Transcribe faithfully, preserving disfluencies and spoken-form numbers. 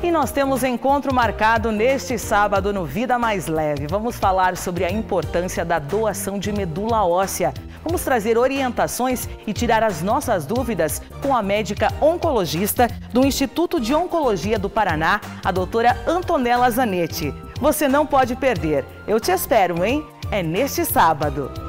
E nós temos encontro marcado neste sábado no Vida Mais Leve. Vamos falar sobre a importância da doação de medula óssea. Vamos trazer orientações e tirar as nossas dúvidas com a médica oncologista do Instituto de Oncologia do Paraná, a doutora Antonella Zanetti. Você não pode perder. Eu te espero, hein? É neste sábado.